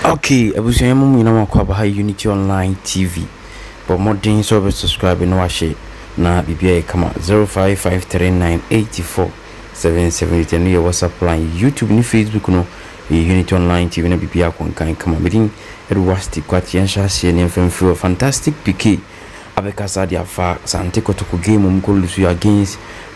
Okay, abusuanya mu nyina makwa ba Unity Online TV. But modern so subscribe no share na bibia kama 0553984770 no your WhatsApp line, YouTube ni Facebook no Unity Online TV na bibia konkan kama bidin edwasti kwati yansha sie ne mfemfo fantastic PK abekasa dia fa sante Kotoko game mkolusu against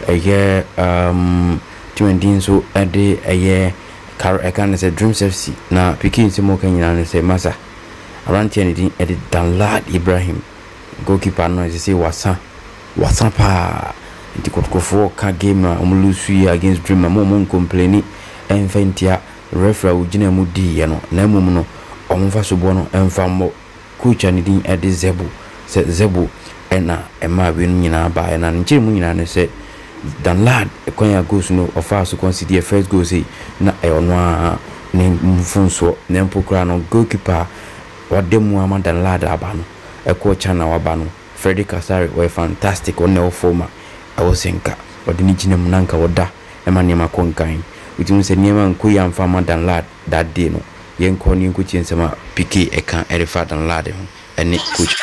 twendin so ade I can say Dreams FC na Pikin Simo Kenya say Masa around Tianidin edit danlard Ibrahim goalkeeper no say wasa pa the Kotoko ka game umulusu against Dream mo complaining enfantia referee ugina mudi ye no na mum no omfa so bo no emfa mo coach anidin edit zebu ena ema we nyina ba na nche mu nyina ne say danlard kwanya goes no offer so consider first goal say na ono ne mfunso ne mpokra no goalkeeper wademu ama danlard abano eko chana wabano Asare were fantastic on no former awosenka odini ginem nanka woda ema niema konkan utim se niema nkoya mfama danlard that day no yenko ni nkuchi nsema PK eka erifa danlard ho ene coach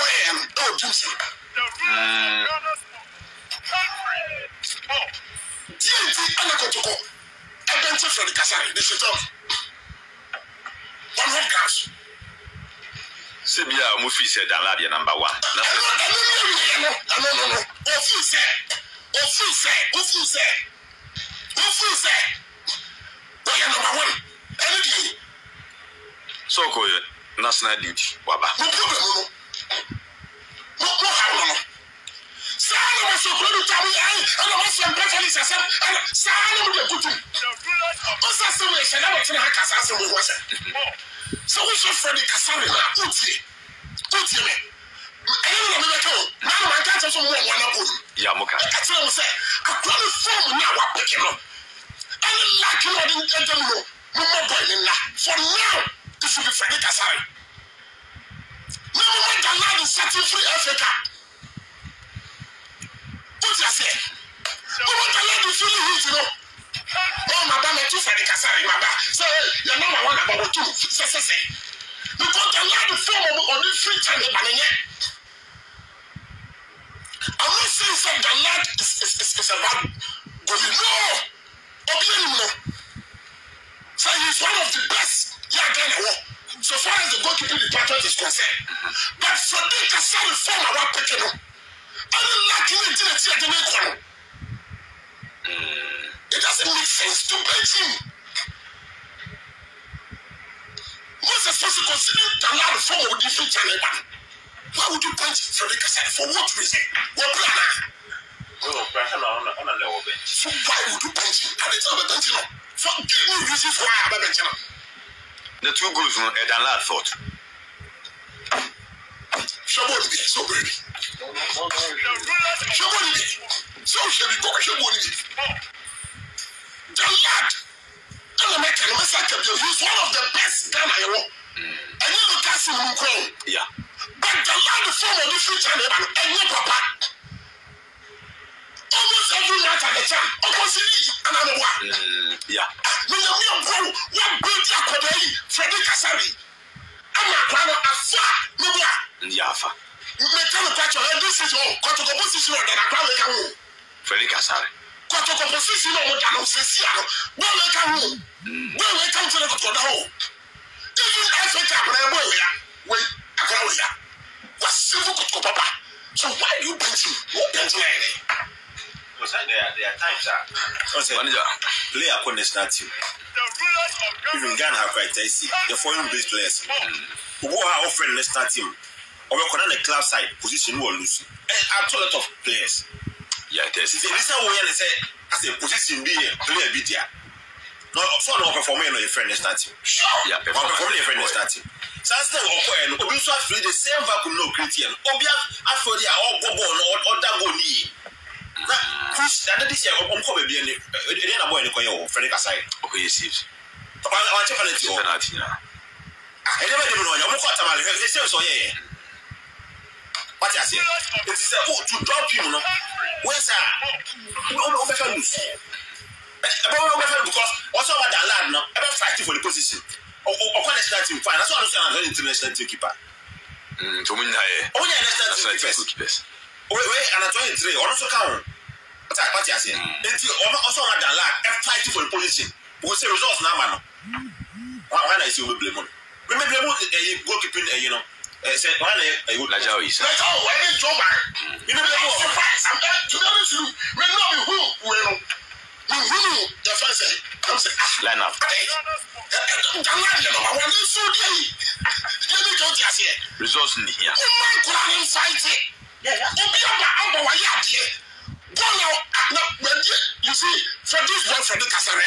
Kotoko, adventure from the Asare, they should talk. 100 cash. Sebia, Mufi said danlard number 1. No. Ofu say. Boy, number 1. Anything. So, national duty, Waba. No problem, no. Sana was so good to me, and I was so better as I said, and Sana would have put him. What's that situation? I was in her Casa, so we should for the Asare, put you. I don't know what now I can't also want one of them. Yamuka. That's what I was saying. I promise from now I'm picking up. I didn't like you, I didn't get them no more boy in that. For now, this should be for the Asare. No more than that is setting free Africa. What you say? You want to let me feel it, you know? Oh, madame, I too for the Asare, madame. So, you're not one about two. Say. You got to let the form of the free time, I'm not saying that the lad is a bad goalie. No. So he's one of the best so far as the goalkeeping department is concerned. But for the Asare form of our picking up, I don't like it. It doesn't make sense to bench him. What's supposed to consider danlard form of different channel? Why would you bench for the Asare? For what reason? What plan? So why would you bench him? I didn't have a bench him. So give me reasons why I have a bench him. The 2 goals on danlard fought. Somebody be so baby. Somebody be so shabby. Danlard, I'm making a massacre. He's one of the best Ghana I know. And you look at him, yeah. But danlard the form of the future and your papa. Almost every night at the time. Almost another one. Yeah. When you're one built up for the Asare. I'm not going to afford Yafa. This is all Kotoko position that I can't make a move. Asare. Kotoko position of the Annonciation. No, they can move. No, they come to the Kotoko. Even Africa, wait, I can't wait. What's civil Kotoko Papa? So why do you bench him? Who bench him? There are times player on national team. Even Ghana have quite see the foreign based players who are offering national team or on the club side position will lose. A lot of players. Yeah, this is how we say as a position be a player be there. No, so no performing on your friend national team. Yeah, performing your friend national team. So as they open, Obi so free the same vacuum no Christian. Obi after they all go or that go ni. Push that this year baby and then boy in Frederick Asare. Okay, yes. I want to penalty. I never do know. I'm quite about it. So yeah. What I say? It is to drop him. No, where's that? Lose. Because also about danlard no. Ever fighting for the position. Or national team. team fine. That's what I'm saying. International team keeper. So we know. Oh yeah, national team keepers. Wait, and at 23, also count. What you say? Also on the land, fighting for the position. We say results now, man. Why I see we blame on? We may blame goalkeeping, you know. Say why I would like how is. Let's go. Where is Joe? You know, I'm surprised. I'm to be honest with you. We know who will. We the first say, come say, line up. Results in here. You see, Freddy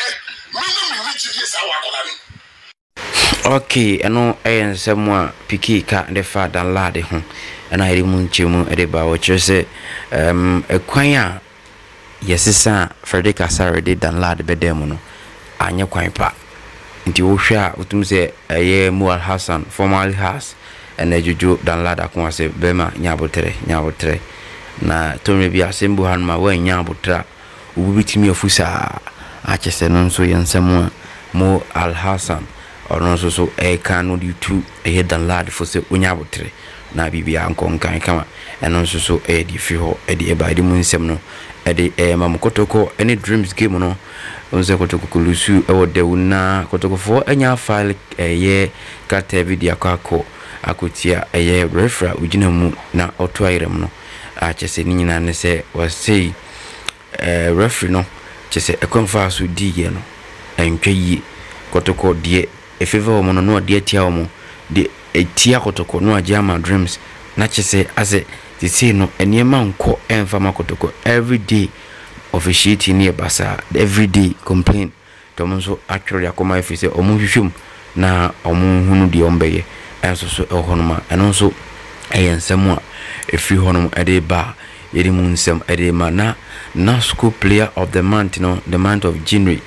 okay, ano ayen semwa piki ka de fa danlard ho ana iri mu nchemu ede ba wo chese ekwan a yesisa Freddy Asare de danlard bedemu no anye kwan pa nti wo hwa utum se eye mu Alhassan formerly has ene juju danlard akon ase bema nyabotre na tomre bi asembu hanma wa nyabotra ubitimi ofusa achese no nso yensemu mo Alhassan or so a can do two a head and lad for say unyabotre na bibia ankon kan kama and also so a di fiho e di by the moon semno e di mam Kotoko any dreams game no onse Kotoko kulusu e wo de una Kotoko for anya file ye kata video akako akotia ye refra ugina mu na otoirem no a chese ni nyina ne se was say referee no chese e konfa so di ye no entwe Kotoko die e favor mo no de atia mo de etia Kotoko no ajama dreams na chese ase ti say no eniema nko enfa ma Kotoko every day officiate ni basa every day complain to mo so actually akoma if say omo hwhwem na omo hunu de ombeye enso so ehonoma eno so eyensem a efi honum ede ba yedi mu nsem ede ma na school player of the month, you know, the month of January.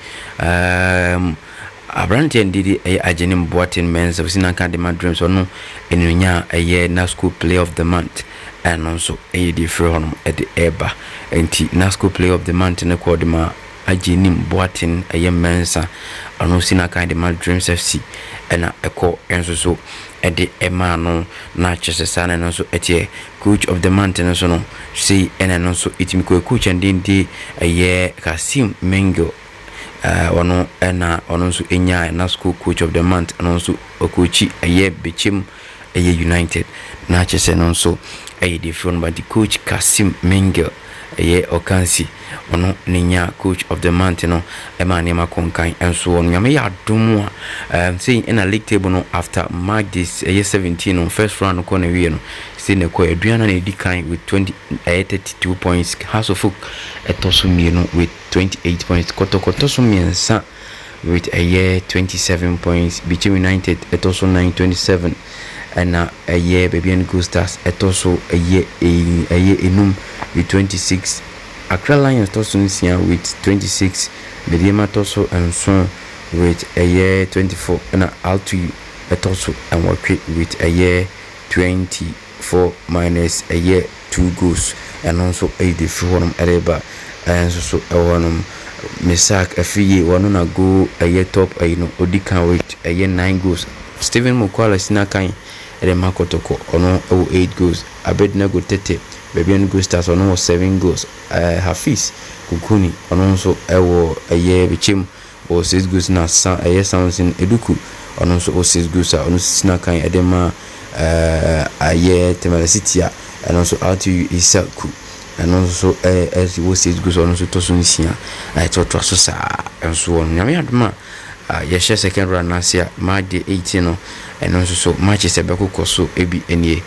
Abranti ndidi ajenim boatin men's obsina kan de dreams or no enunya na school player of the month and also di free honum at the eba enti na school player of the month ne called ma ajenim boatin mensa ono sina kan de dreams FC ena eko enso so ede ema no na chese sana no so etie coach of the month no so no see ena no so itimi ko coach ndindi Kasim Mengo ono ena ono so enya na school coach of the month ono so okochi Bichim United na chese no so different but the coach Kasim Mengo Okansi ono ninya coach of the month no ema nema konkan enso ono nyame ya domo saying in a league table no after mark this 17 on first round ko na wie no say ne ko aduana na edi kan with 32 points Hasofuk etosumienu with 28 points Kotoko tosumiensa with 27 points Bichim United etoso 927 and baby and Gustas etoso enum with 26 Accra Lions toso nsia with 26 Mediema toso and so with 24 and Altu etoso and work with 24 minus 2 goals and also 84 ereba and so one Misak afiye one na go top Odikan with 9 goals Steven Mukwala sinakan Edema Kotoko ono 8 goals Abednego Tete Baby and Gustas ono 7 goals Hafiz Kukuni ono so Bichim o 6 goals na sounds in Eduku ono so 6 goals ono sinakan Edema Temela City and also Altu Isaku and also as he was 6 goals ono so tosunisia I thought so sa and so on nyame aduma yeshe second round nasia ma de 18 no and also so matches ebeko koso ebi enie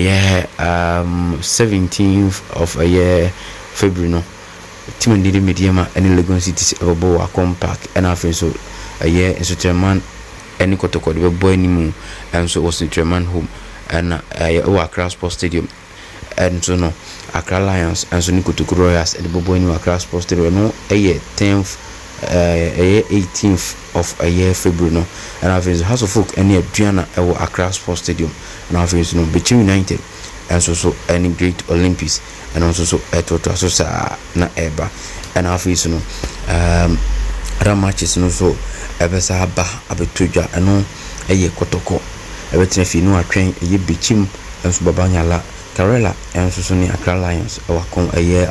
17th of February no team ndidi Mediema and Legon City ebo wa compact and after so so chairman any Kotoko the boy ni mu and so was the chairman home and Accra Sports Stadium and so no Accra Lions and so Kotoko Royals and the boy ni Accra Sports Stadium no 10th 18th of February no and after House of Folk and Adriana Accra Sports Stadium and after no Bichim United and so any great Olympics and also so so na eba and after no other matches no so ebesa ba abetuja and ɛyɛ Kotoko ɛbɛtena fi no atwɛn ɛyɛ Bichim ɛnso Babanyala Karela ɛnso so ne Accra Lions ɛwakɔn ɛyɛ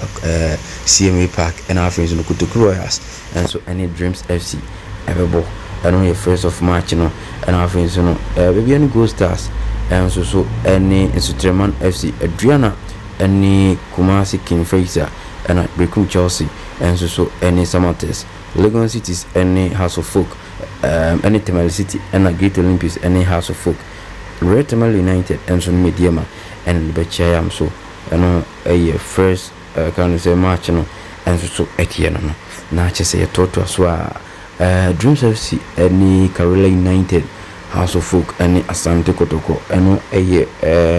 CMA Park ɛna afei nso no Kotoko Royals ɛnso ɛne Dreams FC ɛbɛbɔ ɛno yɛ first of March no ɛna afei nso no baabi ɛne Gold Stars ɛnso so ɛne Nsutreman FC Adriana ɛne Kumasi King Fraser ɛna Brekum Chelsea ɛnso so ɛne Samates Legon Cities ɛne House of Folk ɛne Tamale City ɛna Great Olympics ɛne House of Folk Red Tamale United ɛnso no Mediama ɛna bɛkyɛ am so ɛno ɛyɛ first kan say March no ɛnso so ɛtiɛ no na kyɛ sɛ yɛtɔtɔ so a Dreams FC ɛne Karela United House of Folk ɛne Asante Kotoko ɛno ɛyɛ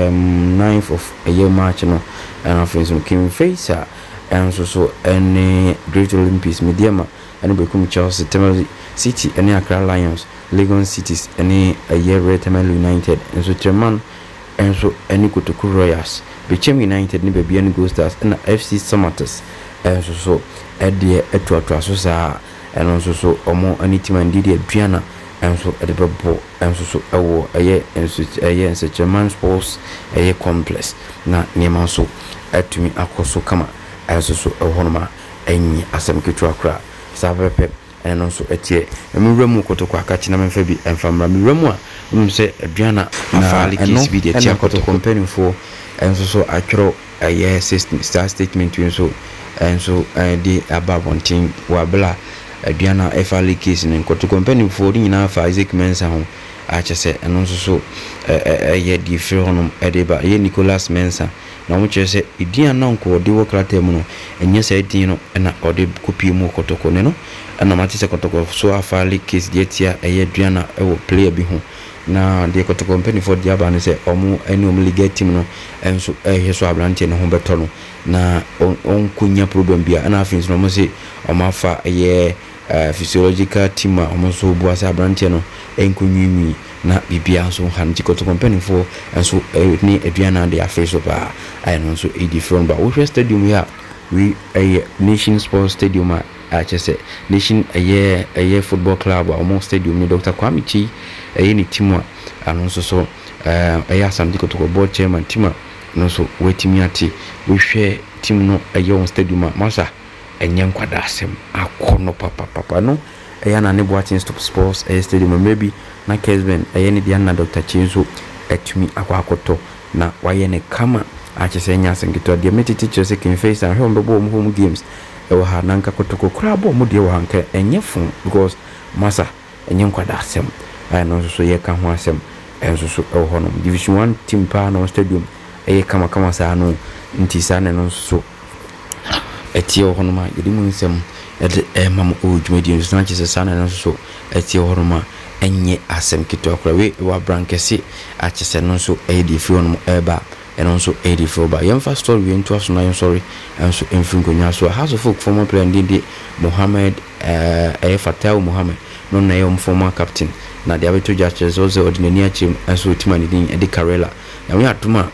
9th of ɛyɛ March no ɛna afei nso King Fraser ɛnso so ɛne Great Olympics Mediama ɛne Brekum Chelsea Tamale City ɛne Accra Lions Legon Cities ɛne ɛyɛ Red Tamale United ɛnso Treman ɛnso ɛne Kotoko Royals Bichim United ne baabi ɛne Gold Stars ɛna FC Samatas ɛnso so ɛdeɛ ɛtoatoa so saa ɛno nso so ɔmo ɛne team andidi aduana ɛnso ɛde bɛbɔ ɛnso so ɛwɔ ɛyɛ Nsutreman Sports ɛyɛ complex na nneɛma nso ɛtumi akɔ so kama ɛnso so ɛwɔ no ma ɛnyi asɛm ketewa kora saa pɛpɛ ɛno nso ɛteɛ ɛmewura mu Kotoko akakye na memfa bi ɛmfamra mewura mu a sɛ aduana afaale case bi de tia Kotoko mpanimfoɔ ɛnso so atwerɛ ɛyɛ star statement nso ɛnso de aba abɔnten wɔ abela aduana afaale case ne Kotoko mpanimfoɔ de nyinaa fa Isaac Mensa ho akyɛ sɛ ɛno nso so ɛyɛ di firi hɔnom ɛde ba ɛyɛ Nicholas Mensa na mo kyerɛ sɛ edin ananko de wɔ krata mu no ɛnyɛ sɛ edin no ɛna ɔde kopie mu Kotoko ne no ɛna mate sɛ Kotoko so afaale case de tia ɛyɛ aduana ɛwɔ player bi ho na de Kotoko mpanimfoɔ de aba ne sɛ ɔmo ɛne ɔmo league team no ɛnso ɛhwɛ so abrante ne ho bɛtɔ no na ɔnkonya problem bia ɛna afei nso ɔmo sɛ ɔmo afa ɛyɛ physiological team a ɔmo nso bu ase abrante no ɛnkonwinwi na bibia nso han ti Kotoko mpanimfoɔ nso ne aduana de afei so ba ayɛ no nso ɛdi from ba wohwɛ stadium yi a we ɛyɛ Nation Sports Stadium a akyɛ sɛ Nation ɛyɛ football club a ɔmo stadium ne Dr. Kwame Chi ɛyɛ ne team a ano nso so ɛyɛ Asante Kotoko board chairman team a no so wetimi ate wohwɛ team no ɛyɛ on stadium a masa ɛnyɛ nkwada asɛm akɔ no papa no ɛyɛ na ne boatin stop sports ɛyɛ stadium maybe na Kesben ɛyɛ ne dia na Dr. Chi nso ɛtumi akɔ na wayɛ ne kama akyɛ sɛ nya asɛnketo deɛ metete kyerɛ sɛ King Fraser hwɛ ɔmbɛbɔ ɔmo home games ɛwɔ ha nanka Kotoko kora bɔ ɔmo deɛ wɔ hanka ɛnyɛ fun because masa ɛnyɛ nkwada asɛm ayɛ no nso so yɛ ka ho asɛm ɛnso so ɛwɔ hɔ no Division 1 team pa na stadium ɛyɛ kama saa no nti saa ne no nso so ɛtie wɔ hɔ no ma yɛde mu nsɛm ɛde ɛma mo dwumadi nso na kyerɛ sɛ saa ne no nso so ɛtie wɔ hɔ no ma ɛnyɛ asɛm ketewa kora we ɛwɔ abrankɛse akyɛ sɛ no nso ɛyɛ de firi hɔ no ɛba ɛno nso ɛyɛ de firi ba yɛmfa story we nto aso na yɛn sorry ɛnso ɛmfiri nkonnwa so House of Folk former player ndidi Mohammed ɛyɛ Fatau Mohammed no na yɛ former captain na de abeto ja kyerɛ sɛ ordinary akyem ɛnso otima ne din ɛde Karela na we atoma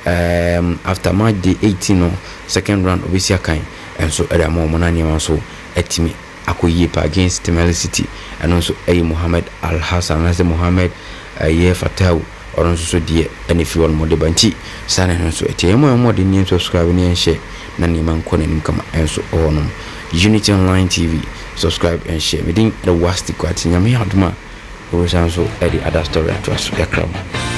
after match day 18 no second round obesi akan ɛnso ɛde ama na nneɛma so ɛtimi akɔyie pa against Tamale City ɛno nso ɛyɛ Mohammed Alhassan na sɛ Mohammed ɛyɛ Fatau ɔno nso so deɛ ɛne fi wɔn mɔde banti saa ne nso ɛte ɛmo de ne subscribe ne nhye na nneɛma nkɔ n'anim kama ɛnso ɔwɔ no Unity Online TV subscribe and share medin the wasti kwati nyame adoma ɔwɔ sanso ɛde other story ato aso yakram